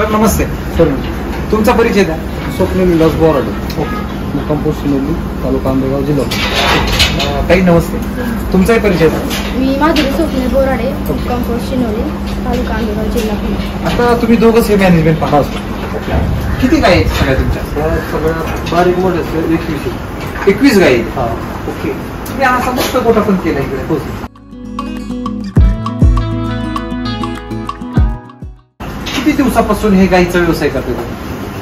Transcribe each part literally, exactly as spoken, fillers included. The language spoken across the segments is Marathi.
सर नमस्ते सर. तुमचा परिचय द्या. स्वप्नील विलास बोराडे, ओके. मुक्काम शिनोली, तालुका आंबेगाव, जिल्हा. ताई नमस्ते, तुमचाही परिचय द्या. मी माधुरी स्वप्नील बोराडे, मुक्काम शिनोली, तालुका आंबेगाव, जिल्हा पुणे. आता तुम्ही दोघंच हे मॅनेजमेंट पाहा. किती गाय आहेत सगळ्या तुमच्या? सगळ्या बारीक मोठे एकवीस एकवीस गाय आहेत. हा. ओके. तुम्ही असा मस्त गोठा पण केला इकडे. हो. किती दिवसापासून हे गाईचा व्यवसाय करते तुम्ही?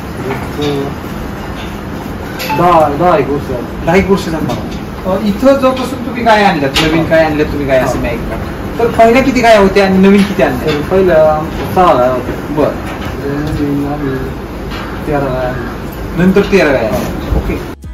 दहा दहा एक वर्ष झाली. दहा एक वर्ष झालं. इथं जोपासून तुम्ही गाय आणल्यात, नवीन गाय आणल्यात तुम्ही गाय असं मी ऐकलं. तर पहिल्या किती गाय होत्या आणि नवीन किती आणल्या? तर पहिल्या आमच्या सहा गाय होत्या. बर. आम्ही तेरा गाय आणल्या. नंतर तेरा गाय आणल्या. ओके.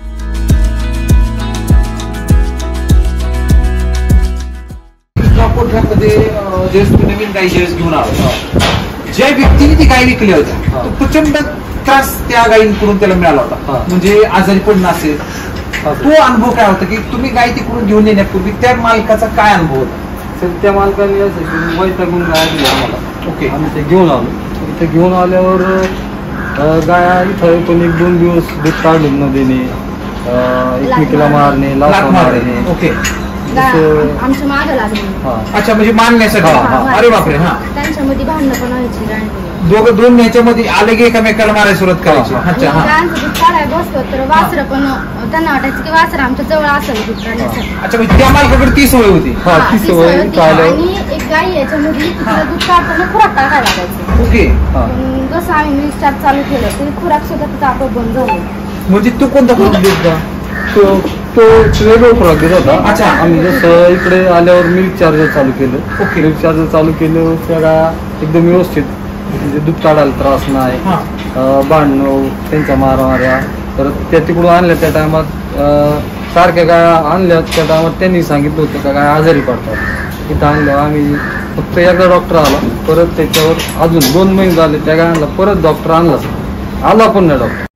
कोठ्यामध्ये ज्यावेळेस तुम्ही नवीन गाय ज्यावेळेस घेऊन आलो, ज्या व्यक्तीने ती गाय विकली होत्या तो प्रचंड त्रास त्या गायींकडून त्याला मिळाला होता. म्हणजे आजारी पडणं असेल, तो अनुभव काय होता की तुम्ही गाय तिकडून घेऊन येण्यापूर्वी त्या मालकाचा काय अनुभव होता? तर त्या मालकाने असं वैतागून गाय दिली आम्हाला. ओके. आम्ही ते घेऊन आलो. इथे घेऊन आल्यावर गाया इथं पण एक दोन दिवस दूध काढून न देणे, एकमेकीला मारणे, लाथ मारणे. ओके. आमच्या मागं लागले. अच्छा, म्हणजे मानण्यासाठी. अरे बापरे. हा. त्यांच्यामध्ये भांडणं पण व्हायची. दोघं दोन ह्याच्यामध्ये आले की एकामेकाला मारायला सुरुवात करायची. अच्छा. गायांचं दूध काढायला बसतो तर वासरं पण त्यांना वाटायचं की वासरं आमच्या जवळ असेल दूध काढण्यासाठी. अच्छा, म्हणजे त्या मालकाकडे ती सवय होती. ती सवय होती. आणि एक गाय याच्यामध्ये तिला दूध काढताना खुराक टाकायला लागायचं. ओके. जसं आम्ही मिल्क चार्ट चालू केलं तरी खुराक सुद्धा तिचा आपोआप बंद झालं. म्हणजे तू कोणता खुराक देत होता? तो तो वेगळा खुराक देत होता. अच्छा. आम्ही जसं इकडे आल्यावर मिल्क चार्जर चालू केलं. ओके. मिल्क चार्जर चालू केलं त्या गाया एकदम व्यवस्थित, म्हणजे दूध काढायला त्रास नाही, भांडणं, त्यांच्या मारामाऱ्या. तर त्या तिकडून आणल्या त्या टायमात सारख्या गाया आणल्या त्या टायमात त्यांनी सांगितलं होतं का गाय आजारी पडतात. इथं आणल्या आम्ही फक्त एकदा डॉक्टर आला, परत त्याच्यावर अजून दोन महिने झाले त्या गायांना परत डॉक्टर आणला आला पण नाही डॉक्टर.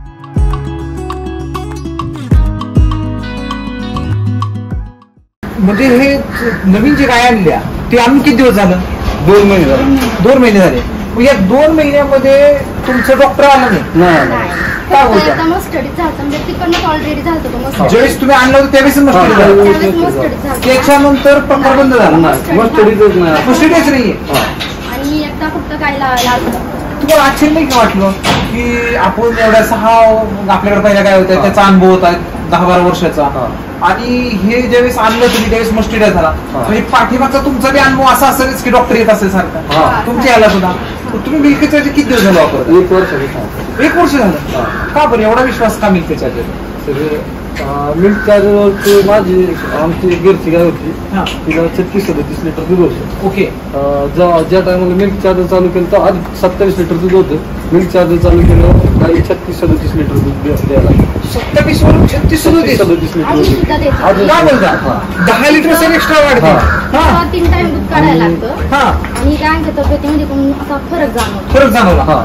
म्हणजे हे नवीन जे गाय आणल्या ते आणून किती दिवस झालं? दोन महिने झाले. दोन महिने झाले. या दोन महिन्यामध्ये तुमचं डॉक्टर आलं नाही? काय होतं? मस्टडीत झालं, म्हणजे तिकडनं ऑलरेडी झालं. ज्यावेळेस तुम्ही आणलं होतं त्यावेळेस मस्टडीत, त्याच्यानंतर प्रकार बंद झाला. मस्टडीच नाही. मस्टडीच नाहीये. आणि एकदा फक्त काय लावलं. तुम्हाला आश्चर्य नाही का वाटलं की आपण एवढ्या सहा आपल्याकडे पहिल्या काय होत्या त्याचा अनुभव होता दहा बारा वर्षाचा, आणि हे ज्यावेळेस आणलं तुम्ही त्यावेळेस मस्टिडा झाला, म्हणजे पाठीमागचा तुमचा बी अनुभव असा असेलच की डॉक्टर येत असेल सारखा तुमच्या याला सुद्धा. तुम्ही मिल्क चार्जर किती दिवस झाला वापरत? एक वर्ष. एक वर्ष झालं. का बरं एवढा विश्वास का मिल्क चार्जर? मिल्क चार्जरवरती माझी आमची गिरची गाय होती, तिला छत्तीस सदतीस लिटर दूध होतं. ओके. ज्या टायमाला मिल्क चार्जर चालू केलं तर आधी सत्तावीस लिटर दूध होतं. मिल्क चार्जर चालू केलं गाई छत्तीस सदतीस लिटर दूध द्यायला. सत्तावीस वरून छत्तीस सदतीस सदतीस लिटर. दहा लिटर एक्स्ट्रा वाढते. तीन टाइम दूध काढायला लागतं. आणि गायांच्या तब्येतीमध्ये पण असा फरक जाणवतो. फरक जाणवला.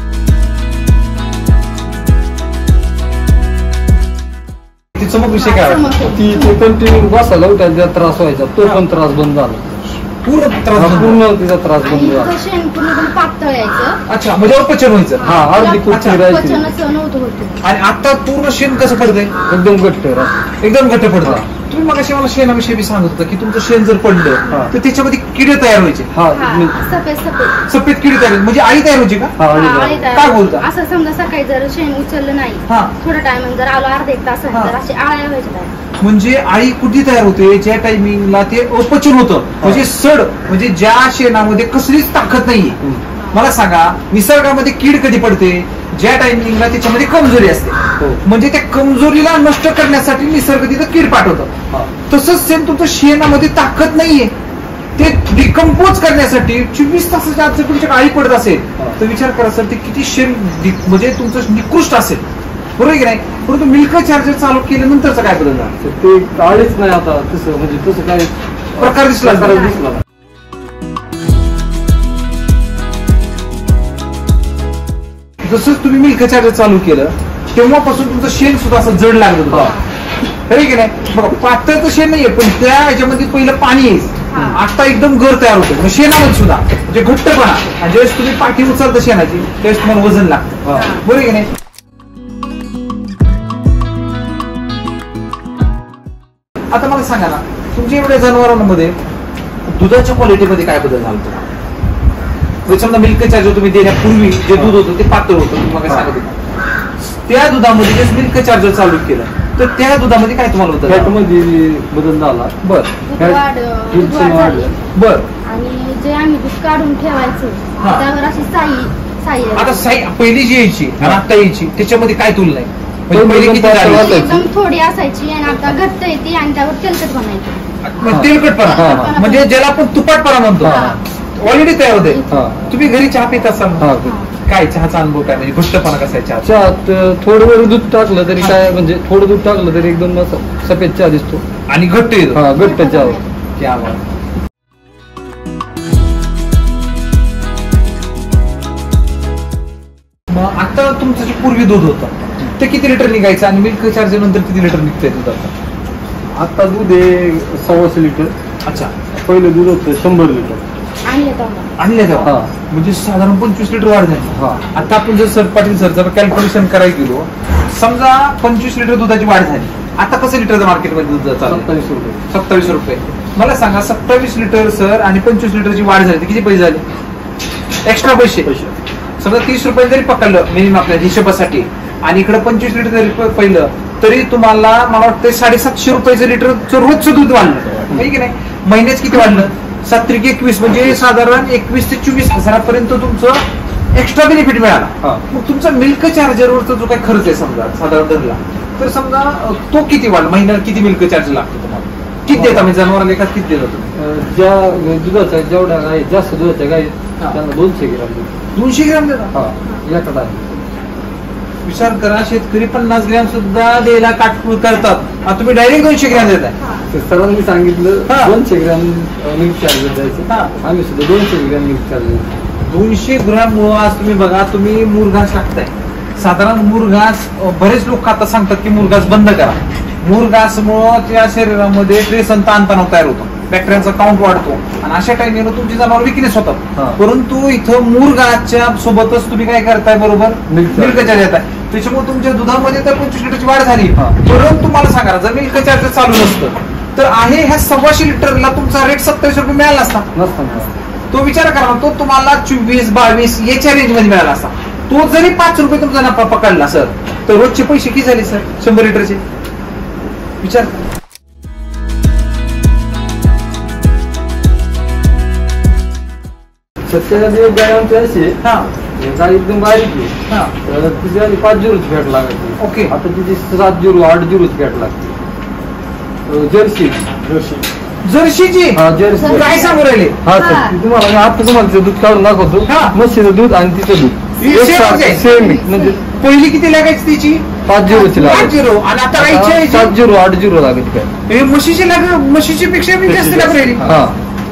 तिचा मग विषय काय? ती ते कंटिन्यू बसायला उठायचा त्रास व्हायचा, तो पण त्रास बंद झाला. पूर्ण त्रास पूर्ण तिचा त्रास बंद झाला. शेण पूर्ण पातळ यायचं. अच्छा, म्हणजे पचन व्हायचं. हा, अर्धी कुठची राहायची. आणि आता पूर्ण शेण कसं पडतंय? एकदम घट्ट राहतं. एकदम घट्ट पडतं. तुम्ही मग मला शेणाविषयी सांगत होता की तुमचं शेण जर पडलं तर त्याच्यामध्ये किडे तयार व्हायचे. सफेद सफेद सफेद किडे तयार, म्हणजे आळी तयार व्हायची का? काय बोलता? असं समजा सकाळी जर शेण उचललं नाही, थोडा टाइम जर आलो अर्धा एक तास तर अशी आळ्या व्हायच्या. म्हणजे आळी कुठे तयार होते? ज्या टायमिंगला ते अपचन होतं, म्हणजे सड, म्हणजे ज्या शेणामध्ये कसलीच ताकद नाहीये. मला सांगा, निसर्गामध्ये कीड कधी पडते? ज्या टायमिंगला त्याच्यामध्ये कमजोरी असते. म्हणजे त्या कमजोरीला नष्ट करण्यासाठी निसर्ग तिथं कीड पाठवतं. तसंच सेम तुमचं शेणामध्ये ताकद नाहीये, ते डिकम्पोज करण्यासाठी चोवीस तासाच्या आत जर तुमच्या आळी पडत असेल तर विचार करा सर, ते किती शेण म्हणजे तुमचं निकृष्ट असेल. बरोबर की नाही? परंतु मिल्क चार्जर चालू केल्यानंतरच काय बदल झाला? ते आळीच नाही आता तसं, म्हणजे तसं काय प्रकार दिसला दिसला. जसंच तुम्ही मिल्क चार्जर चालू केलं तेव्हापासून तुमचं शेण सुद्धा असं जड लागलं होतं. खरं की नाही? बघा, पातळ तर शेण नाहीये, पण त्या ह्याच्यामध्ये पहिलं पाणी यायचं. आता एकदम घर तयार होतं. मग शेणामध्ये सुद्धा म्हणजे घट्टपणा, आणि ज्यावेळेस तुम्ही पाठी उचलता शेणाची त्यावेळेस तुम्हाला वजन लागतं. बरोबर की नाही? आता मला सांगा ना, तुमच्या एवढ्या जनावरांमध्ये दुधाच्या क्वालिटीमध्ये काय बदल झाला? समजा मिल्क चार्जर तुम्ही देण्यापूर्वी जे दूध होतं ते पातळ होतं, तुम्हाला काय सांगत होतं, त्या दुधामध्ये जे मिल्क चार्जर चालू केलं तर त्या दुधामध्ये काय तुम्हाला होतं? फॅटमध्ये बदल झाला. बर वाढ दूध वाढ झाली. बर. आणि जे आम्ही दूध काढून ठेवायचो त्यावर अशी साई साई आता साई पहिली जी यायची आणि आता यायची त्याच्यामध्ये काय तुलना आहे? म्हणजे पहिले किती झाली? एकदम थोडी असायची आणि आता घट्ट येते आणि त्यावर तेलकट बनायचं. तेलकटपणा म्हणजे ज्याला आपण तुपाटपणा म्हणतो ऑलरेडी तयार होते. तुम्ही घरी चहा पित असाल, काय चहाचा अनुभव काय, म्हणजे घट्टपणा कसा आहे चहा? चहात थोडं वेळ दूध टाकलं तरी काय, म्हणजे थोडं दूध टाकलं तरी एकदम सफेद चहा दिसतो आणि घट्ट येतो. हा घट्ट चहा. क्या बात. मग आता तुमचं जे पूर्वी दूध होतं ते किती लिटर निघायचं आणि मिल्क चार्जर नंतर किती लिटर निघतंय दूध आता? आता दूध आहे सव्वाशे लिटर. अच्छा. पहिलं दूध होतं शंभर लिटर. आणले तेव्हा म्हणजे साधारण पंचवीस लिटर वाढ झाली. आता आपण जर सर पाटील सर जर कॅल्क्युलेशन करायला गेलो, समजा पंचवीस लिटर दुधाची वाढ झाली, आता कसं लिटरचं मार्केटमध्ये दूध चालू? सत्तावीस रुपये. सत्तावीस रुपये. मला सांगा, सत्तावीस लिटर सर आणि पंचवीस लिटरची वाढ झाली तर किती पैसे झाले एक्स्ट्रा? पैसे समजा तीस रुपये जरी पकडलं मिनिमम आपल्या हिशोबासाठी आणि इकडे पंचवीस लिटर जरी पहिलं तरी तुम्हाला मला वाटतं साडेसातशे रुपयाचं लिटरचं रोजचं दूध वाढलं, आहे की नाही? महिन्याच किती वाढलं? सात त्रिक एकवीस, म्हणजे साधारण एकवीस ते चोवीस हजारापर्यंत तुमचं एक्स्ट्रा बेनिफिट मिळाला. मग तुमचा मिल्क चार्जरवरचा जो काही खर्च आहे समजा साधारण धरला तर समजा तो किती वाढ, महिन्याला किती मिल्क चार्ज लागतो तुम्हाला? किती देता म्हणजे जनावराला एका किती देता तुम्ही? ज्या दुधाच्या जेवढ्या गाई जास्त दुधाच्या गाई त्यांना दोनशे ग्रॅम. दोनशे ग्रॅम देता? याकडे आहे. विचार करा, शेतकरी पन्नास ग्रॅम सुद्धा द्यायला काटकूळ करतात, आता तुम्ही डायरेक्ट दोनशे ग्रॅम देताय. सरांनी सांगितलं दोनशे ग्रॅम मिल्क चार्जर द्यायचं, आम्ही सुद्धा दोनशे ग्रॅम मिल्क चार्जर. दोनशे ग्रॅम मुळे आज तुम्ही बघा, तुम्ही मुरघास टाकताय. साधारण मुरघास बरेच लोक आता सांगतात की मुरघास बंद करा. मुरघासमुळं त्या शरीरामध्ये ट्रेस आणि ताणतणाव तयार होतो, बॅक्टेरियाचा काउंट वाढतो आणि अशा टाइमला तुमची जनावर विकनेस होतात. परंतु इथं मुरघासच्या सोबतच तुम्ही काय करताय, बरोबर मिल्क चार्जर देताय. त्याच्यामुळे तुमच्या दुधामध्ये तर पंचवीस लिटरची वाढ झाली. परंतु मला सांगा, जर मिल्क चार्जर चालू नसतं तर आहे ह्या सव्वाशे लिटरला तुमचा रेट सत्तावीस रुपये मिळाला असता. तो विचार करा, तो तुम्हाला चोवीस बावीस याच्या रेंज मध्ये मिळाला असता. तो जरी पाच रुपये तुमचा नफा पकडला सर तर रोजचे पैसे किती झाले सर शंभर लिटरचे? विचार. सत्याच्या दिवस गाय आमची अशी गाय एकदम बारीक आहे, तिची आधी पाच झिरोची फॅट लागायची. ओके. आता तिची सात झिरो आठ झिरोची फॅट लागते. जर्सी जर्सी जर्सीची जर्सी काय सांगू राहिले? हा सर, तुम्हाला मी आता तुम्हाला ते दूध काढून दाखवतो. म्हशीचं दूध आणि तिचं दूध सेम, म्हणजे पहिली किती लागायची तिची? पाच झिरोची पाच झिरो आणि आता सात झिरो आठ झिरो लागत काय. म्हशीची लाग म्हशीची पेक्षा मी जास्त लाग राहिली. हा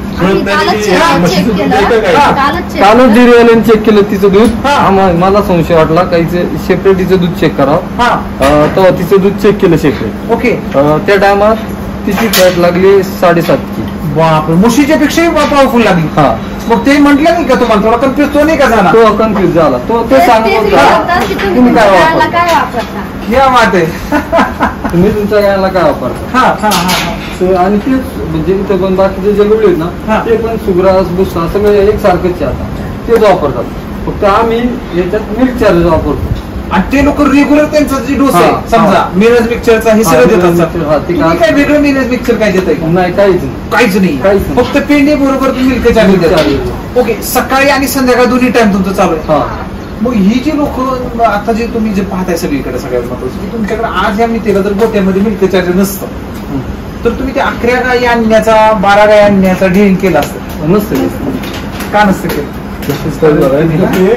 कालच डिरियाने चेक केलं तिचं दूध. मला संशय वाटला काही सेपरेट तिचं दूध चेक करावं, तेव्हा तिचं दूध चेक केलं सेपरेट. ओके. त्या टायमात तिची फॅट लागली साडेसातची. बापरे, म्हशीच्या पेक्षाही पॉवरफुल लागली. हा. मग ते म्हटलं नाही का तुम्हाला, थोडा कन्फ्युज तो नाही का झाला? तो कन्फ्युज झाला. तो ते सांगत होता तुम्ही काय वापरता. या वाट आहे. तुम्ही तुमच्या गायला काय वापरता. आणि तेच म्हणजे इथं पण बाकीचे जे गवळे आहेत ना ते पण सुग्रास भुसा सगळे एकसारखेच आता तेच वापरतात. फक्त आम्ही याच्यात मिल्क चार्जर वापरतो आणि ते लोक रेग्युलर त्यांचा जे डोस आहे समजा मिनरल मिक्सरचा हे सगळं देतात. काय वेगळं मिनरल मिक्सर काय देत आहे? नाही, काहीच काहीच नाही. फक्त पेंडे बरोबर तुम्ही मिल्क चार्जर देतात. ओके. सकाळी आणि संध्याकाळी दोन्ही टाइम तुमचं चालू आहे. मग ही जी लोक आता जे तुम्ही जे पाहताय सगळीकडे सगळ्यात महत्वाचं की तुमच्याकडे आज आम्ही तेला जर गोट्यामध्ये मिल्क चार्जर नसतं तर तुम्ही ते अकरा गायी आणण्याचा बारा गायी आणण्याचा ढेंग केला असतं. नसतं. का नसतं केलं?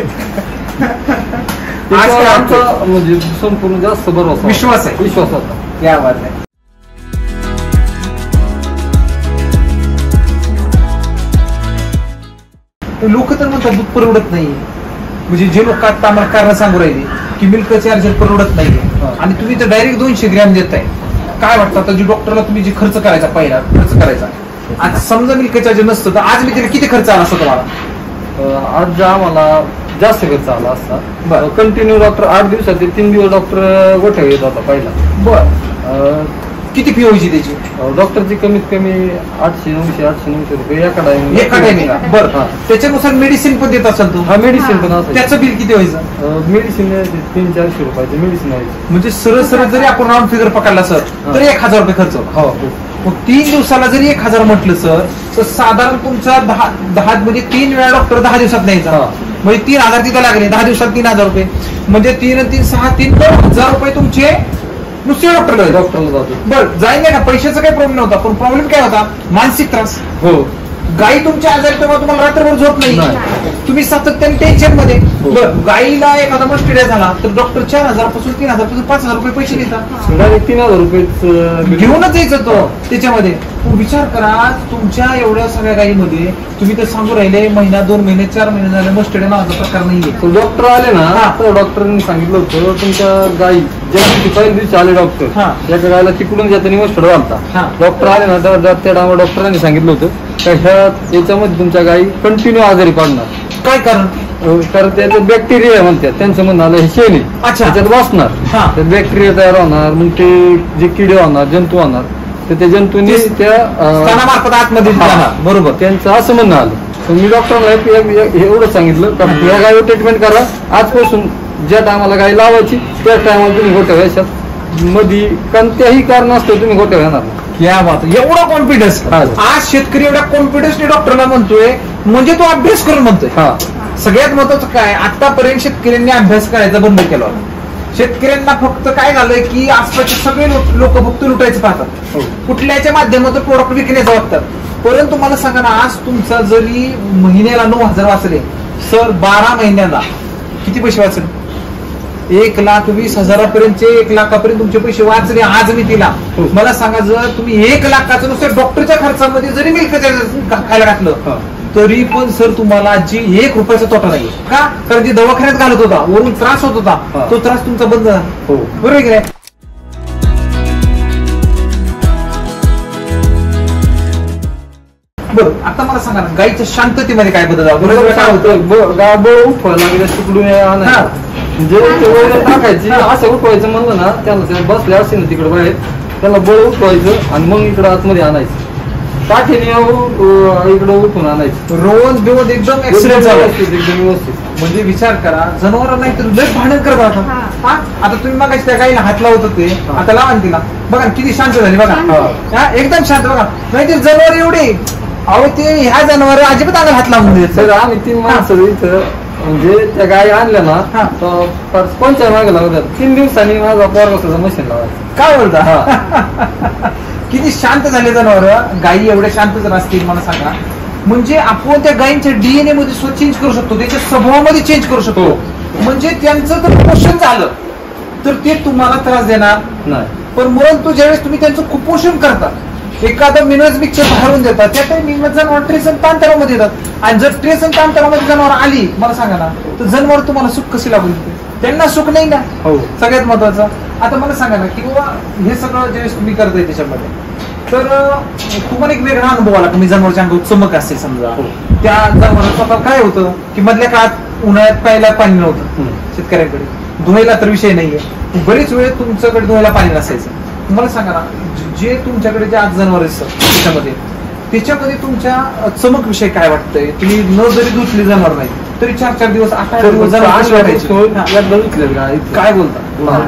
आज आमचा म्हणजे संपूर्ण जास्त भरोसा विश्वास आहे. विश्वास होता. या बात आहे. लोक तर म्हणतात दूध परवडत नाही, म्हणजे जे लोक आता आम्हाला कारण सांगू राहिले की मिल्क चार्जर परवडत नाहीये आणि तुम्ही तर डायरेक्ट दोनशे ग्रॅम देताय. काय वाटतं आता जे डॉक्टरला तुम्ही जे खर्च करायचा पहिला खर्च करायचा आज समजा मिल्क चार्जर नसतं तर आज मी तिला किती खर्च आला असता तुम्हाला? अं, आज आम्हाला जास्त खर्च आला असता. कंटिन्यू डॉक्टर आठ दिवसात तीन दिवस डॉक्टर गोठ्या येत होता पहिला. बर, किती फी व्हायची त्याची? डॉक्टरची कमीत कमी आठशे नऊशे आठशे नऊशे रुपये एका टाइम एका टाइमिंग. बरं, त्याच्यानुसार मेडिसिन पण देत असेल तू? हा, मेडिसिन पण असं. त्याचं बिल किती व्हायचं? मेडिसिन तीन चारशे रुपयाचे मेडिसिन आहे. म्हणजे सरळ सरळ जरी आपण राऊंड फिगर पकडला सर तरी एक हजार रुपये खर्च होतो. हो, मग तीन दिवसाला जरी एक हजार म्हटलं सर तर साधारण तुमचा दहा दहा म्हणजे तीन वेळा डॉक्टर दहा दिवसात न्यायचा, म्हणजे तीन हजार तिथे लागले. दहा दिवसात तीन हजार रुपये म्हणजे तीन तीन सहा तीन दोन हजार रुपये तुमचे नुसते डॉक्टरला डॉक्टरला जातो. बरं, जाईल नाही का, पैशाचा काही प्रॉब्लेम नव्हता, पण प्रॉब्लेम काय होता? मानसिक त्रास. हो, गाई तुमच्या आजारी तेव्हा तुम्हाला रात्रभर झोप नाही, तुम्ही सातत्याने टेन्शन मध्ये. बरं, गाईला एखादा मस्टिड्या झाला तर डॉक्टर चार हजार पासून तीन हजार पासून पाच हजार रुपये पैसे देतात. तीन हजार रुपये घेऊनच यायचं तो त्याच्यामध्ये. विचार करा, तुमच्या एवढ्या सगळ्या गाईमध्ये तुम्ही तर सांगू राहिले महिना दोन महिने चार महिने झाले मस्टिड्या नावाचा प्रकार नाहीये. डॉक्टर आले ना तर डॉक्टरांनी सांगितलं होतं तुमच्या गाई ज्या दिवशी पहिल्या दिवशी आले डॉक्टर एका गायला तिकडून जाताना मस्टड घालता. डॉक्टर आले ना तर त्या टायमाला डॉक्टरांनी सांगितलं होतं का ह्या याच्यामध्ये तुमच्या गाई कंटिन्यू आजारी पडणार. काय कारण? कारण त्याच्यात बॅक्टेरिया म्हणतात, त्यांचं म्हणणं आलं हे शेण आहे त्याच्यात वाचणार, तर बॅक्टेरिया तयार होणार, मग ते जे किडे होणार जंतू होणार तर त्या जंतूंनी त्या आतमध्ये बरोबर त्यांचं असं म्हणणं आलं. तर मी डॉक्टरांना एवढं सांगितलं का या गायीवर ट्रीटमेंट करा, आजपासून ज्या टायमाला गाय लावायची त्या टायमाला तुम्ही गोट्या व्याशात मध्ये कोणत्याही कारण असतं तुम्ही गोट्या घेणार. या बात, एवढा कॉन्फिडन्स आज शेतकरी एवढ्या कॉन्फिडन्सने डॉक्टरला म्हणतोय, म्हणजे तो अभ्यास करून म्हणतोय. सगळ्यात महत्वाचं काय, आतापर्यंत शेतकऱ्यांनी अभ्यास करायचा बंद केला. शेतकऱ्यांना फक्त काय झालंय की आसपासचे सगळे लोक फक्त लुटायचं पाहतात, कुठल्याच्या माध्यमातून प्रोडक्ट विकण्याचं वागतात. परंतु मला सांगा ना, आज तुमचा जरी महिन्याला नऊ हजार वाचले सर, बारा महिन्याला किती पैसे वाचले? एक लाख वीस हजारापर्यंतचे एक लाखापर्यंत तुमचे पैसे वाचले आज मी तिला. मला सांगा, जर तुम्ही एक लाखाचं नुसतं डॉक्टरच्या खर्चामध्ये जरी मिल्क खायला घातलं तरी पण सर तुम्हाला जी एक रुपयाचा तोटा नाही. का? कारण जे दवाखान्यात घालत होता वरून त्रास होत होता तो त्रास तुमचा बंद झाला. बरोबर की नाही? बरं, आता मला सांगा ना, गाईच्या शांततेमध्ये काय बदल झाला? काय होतं, गाय बळ उठवायला लागेल तिकडून जे टाकायची असं उठवायचं म्हणलं ना त्याला बसले असेल ना तिकडे बाहेर त्याला बळ उठवायचं आणि मग इकडे आतमध्ये आणायचं, काठीने इकडे उठून आणायचं. रोज दिवस एकदम ऍक्सिडेंट झाला एकदम व्यवस्थित. म्हणजे विचार करा, जनावर नाही तर लय भांडण करत राहतात. आता तुम्ही मग त्या गाईला हात लावत होते, आता लावा तिला बघा किती शांत झाली बघा, एकदम शांत. बघा नाही ते जनावर एवढे अहो ते ह्या जनावर अजिबात आम्हाला हात लावून देत. आम्ही तीन माणसं इथं म्हणजे त्या गाई आणल्या ना कोणत्या मागे लावतात, तीन दिवसांनी माझा पोरगा सुद्धा मशीन लावायचं. काय बोलता? किती शांत झाले जनावर. गायी एवढ्या शांत जर असतील मला सांगा, म्हणजे आपण त्या गायींच्या डीएनए मध्ये स्वतः चेंज करू शकतो, त्यांच्या स्वभावामध्ये चेंज करू शकतो. म्हणजे त्यांचं जर पोषण झालं तर ते तुम्हाला त्रास देणार नाही. पण परंतु ज्यावेळेस तुम्ही त्यांचं कुपोषण करता, एखादं मिनरल्स मिक्सर बाहेरून देतात, त्या टाइमिंगला जनावर ट्रेस आणि ताणतणावामध्ये येतात. आणि जर ट्रेस आणि ताणतणावामध्ये जनावर आली मला सांगा ना, तर जनावर तुम्हाला सुख कशी लागू शकते? त्यांना सुख नाही ना. सगळ्यात महत्वाचं आता मला सांगा ना की बाबा हे सगळं ज्यावेळेस तुम्ही करताय त्याच्यामध्ये तर तुम्हाला एक वेगळा अनुभव आला की मी जनावरच्या अंगावर चमक असते समजा, त्या जनावर काय होतं की मधल्या काळात उन्हाळ्यात प्यायला पाणी नव्हतं शेतकऱ्यांकडे, धुवायला तर विषय नाहीये, बरेच वेळ तुमच्याकडे धुवायला पाणी नसायचं. मला सांगा ना, जे तुमच्याकडे जे आज जनावर असतात त्याच्यामध्ये त्याच्यामध्ये तुमच्या चमक विषय काय वाटतंय? तुम्ही न जरी धुतली जनावर नाही तरी चार चार दिवस आठ आठ दिवस जनावर काय बोलता?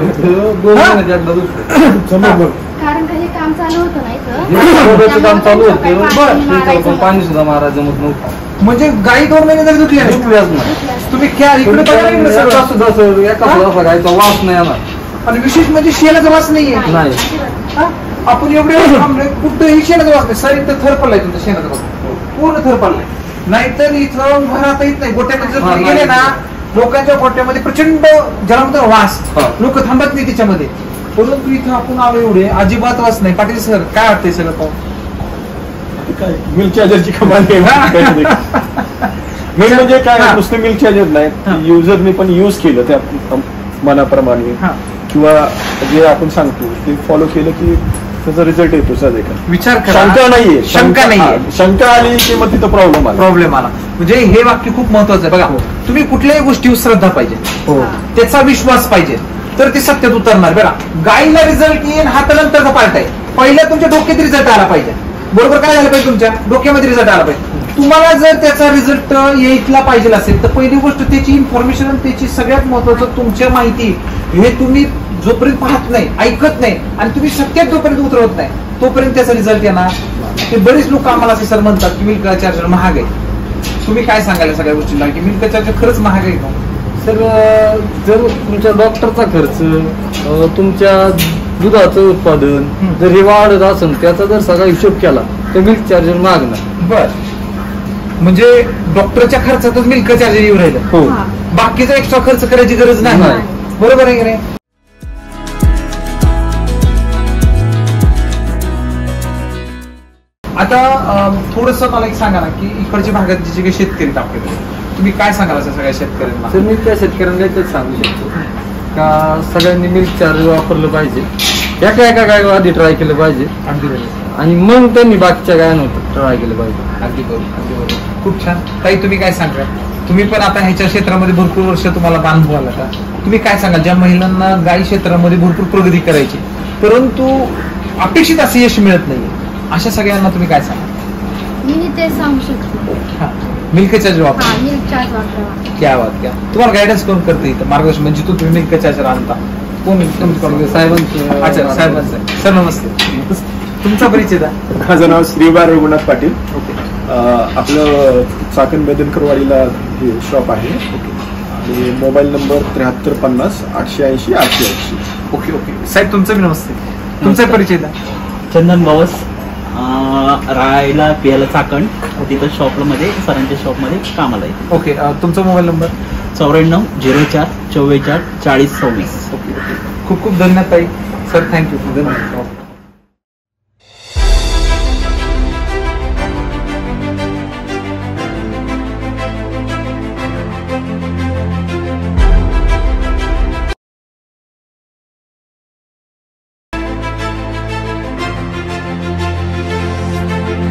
कारण काही काम चालू होतं नाही, काम चालू होतं, पाणी सुद्धा महाराज जमत नव्हतं. म्हणजे गाई दोन महिने जरी धुतली नाही तुम्ही क्या इकडे सुद्धा गायचा वास नाही आला. आणि विशेष म्हणजे शेणाचा वास नाहीये. आपण एवढे कुठेही शेणाचा वास नाही. सर इथं थर पडलाय तुमचा शेणाचा वास, पूर्ण थर पडलाय. नाहीतर इथं भरात येत नाही. गोट्यामध्ये जर तुम्ही गेले ना, लोकांच्या गोट्यामध्ये प्रचंड ज्याला म्हणतो वास, लोक थांबत नाही त्याच्यामध्ये. परंतु इथं आपण आलो एवढे अजिबात वास नाही. पाटील सर काय वाटतंय सगळं पाहून? काय मिल्क चार्जरची कमाल मेन म्हणजे काय, नुसतं मिल्क चार्जर नाही, युजरने पण युज केलं त्या मनाप्रमाणे किंवा जे आपण सांगतो ते फॉलो केलं की त्याचा रिझल्ट येतो साधे का विचार करा. शंका नाहीये शंका नाहीये. हा, शंका आली की मग तिथं प्रॉब्लेम आला प्रॉब्लेम आला. म्हणजे हे वाक्य खूप महत्वाचं आहे. बघा, तुम्ही कुठल्याही गोष्टीवर श्रद्धा पाहिजे, हो त्याचा विश्वास पाहिजे, तर ते सत्यात उतरणार. बघा, गायीला रिझल्ट येईल हा तर नंतरचा पार्ट आहे. पहिला तुमच्या डोक्यात रिझल्ट आला पाहिजे. बरोबर, काय झालं पाहिजे, तुमच्या डोक्यामध्ये रिझल्ट आला पाहिजे. तुम्हाला जर त्याचा रिझल्ट यायला पाहिजे असेल तर पहिली गोष्ट त्याची इन्फॉर्मेशन आणि त्याची सगळ्यात महत्वाचं तुमच्या माहिती हे तुम्ही जोपर्यंत पाहत नाही, ऐकत नाही आणि तुम्ही सत्यात जोपर्यंत उतरवत नाही तोपर्यंत त्याचा रिझल्ट येणार. ते बरेच लोक आम्हाला असे सर म्हणतात की मिल्क चार्जर महाग आहे. तुम्ही काय सांगायला सगळ्या गोष्टीला की मिल्क चार्जर खरंच महाग आहे का? सर जर तुमच्या डॉक्टरचा खर्च, अ, तुमच्या दुधाचं उत्पादन जर हे वाढत असेल, त्याचा जर सगळा हिशोब केला तर मिल्क चार्जर महाग नाही. बर, म्हणजे डॉक्टरच्या खर्चातच मिल्क चार्जर येऊ राहिलं. हो बाकीचा एक्स्ट्रा खर्च करायची गरज नाही. नाही. बरोबर आहे की नाही? आता थोडस मला एक सांगा ना की इकडच्या भागात जे काही शेतकरी आपल्याकडे, तुम्ही काय सांगाल असं सगळ्या शेतकऱ्यांना? तर मी त्या शेतकऱ्यांना एकच सांगू शकतो का सगळ्यांनी मिल्क चार्जर वापरलं पाहिजे. एका एका गाय आधी ट्राय केलं पाहिजे अगदी बरोबर, आणि मग त्यांनी बाकीच्या गायांवर ट्राय केलं पाहिजे. अगदी बरोबर, अगदी बरोबर. खूप छान. ताई, तुम्ही काय सांगा? तुम्ही पण आता ह्याच्या क्षेत्रामध्ये भरपूर वर्ष तुम्हाला अनुभव आला का? तुम्ही काय सांगाल ज्या महिलांना गाई क्षेत्रामध्ये भरपूर प्रगती करायची परंतु अपेक्षित असं यश मिळत नाही, अशा सगळ्यांना तुम्ही काय सांगा? मी ते सांगू शकतो. मिल्क चार्जर वापर. हा, मिल्क चार्ज वापरा. क्या बात, क्या. तुम्हाला गायडन्स कोण करते इथं, मार्गदर्शन म्हणजे तू तुम्ही मिल्क चार्जर आणता कोण तुमचं? साहेबांचं. अच्छा, साहेबांचं. सर नमस्ते, तुमचा परिचय द्या. माझं नाव श्रीबा रघुनाथ पाटील. ओके अं, आपलं चाकण बेदनकरवाडीला हे शॉप आहे. आणि मोबाईल नंबर त्र्याहत्तर पन्नास आठशे ऐंशी आठशे ऐंशी. ओके ओके साहेब, तुमचं बी नमस्ते. तुमचा परिचय द्या. चंदन बावस, अं, राहायला पियाला चाकण, तिथं शॉपला मध्ये सरांच्या शॉपमध्ये कामाला आहे. ओके, तुमचा मोबाईल नंबर? चौऱ्याण्णव झिरो चार चव्वेचाळीस चाळीस सव्वीस. Okay okay. खूप खूप धन्यवाद ताई. Sir, thank you. धन्यवाद.